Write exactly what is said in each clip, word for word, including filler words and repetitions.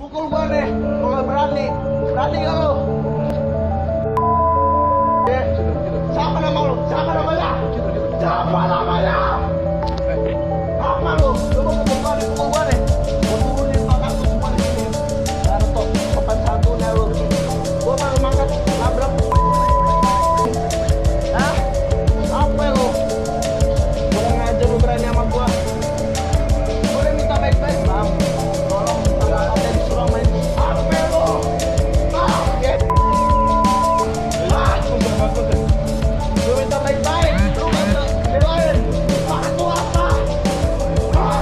pukul gua nih. Kalau berani, berani gak lo? Eh, siapa nama lo? Siapa namanya? Siapa namanya? Apa lo? Lo mau pukul gua nih, pukul gua nih. Gua turunin pangkat lu semua di sini. Baru toh, sopan santunnya lo. Gua baru makan nabrak. Hah? Apa lo? Kurang aja lo berani sama gua. Boleh minta baik-baik bang. Tolong kalau ada disuruh main. Apa lo? Ah, ya. Ah, lu minta baik-baik. Lu minta belain. Maksud apa? Ah.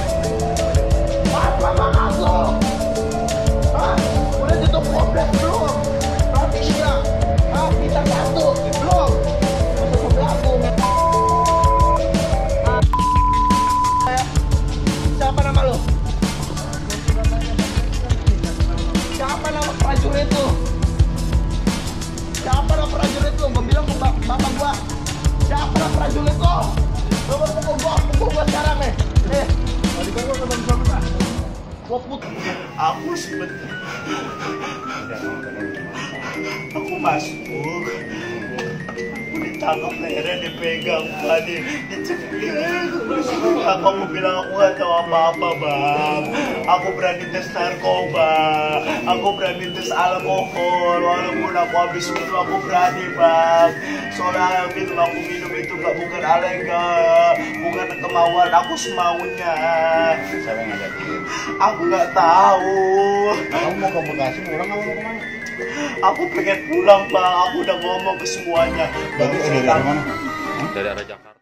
Apa maksud lo? Ah, udah tutup komplek belum? Berarti iya. Ah, kita satu belum. Masuk ke belakang. Siapa nama lo? Siapa nama prajurit lo? Siapa nama prajurit lo? Gua bilang ke bap- bapak gua. Siapa nama prajurit lo? Lo mau pukul gua, pukul gua sekarang nih. Eh, tadi kan gua ketemu sama gua. Gua pukul. Aku sebentar. Aku masuk. Aku ditangkap lehernya, dipegang, tadi dicepil. Aku aku bilang aku gak tahu apa-apa bang. Aku berani tes narkoba. Aku berani tes alkohol. Walaupun aku habis minum aku berani bang. Soalnya yang minum aku minum itu gak bukan alega, bukan kemauan aku semaunya. Siapa yang ngajakin? Aku gak tahu. Kamu mau ke Bekasi pulang kamu mau kemana? Aku pengen pulang bang. Aku udah ngomong ke semuanya. Berarti dari mana? Dari arah Jakarta.